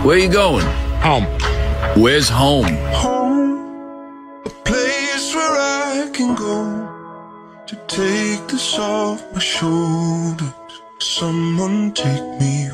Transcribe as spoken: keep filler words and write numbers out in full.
Where you going? Home. Where's home? Home, a place where I can go to take this off my shoulders. Someone take me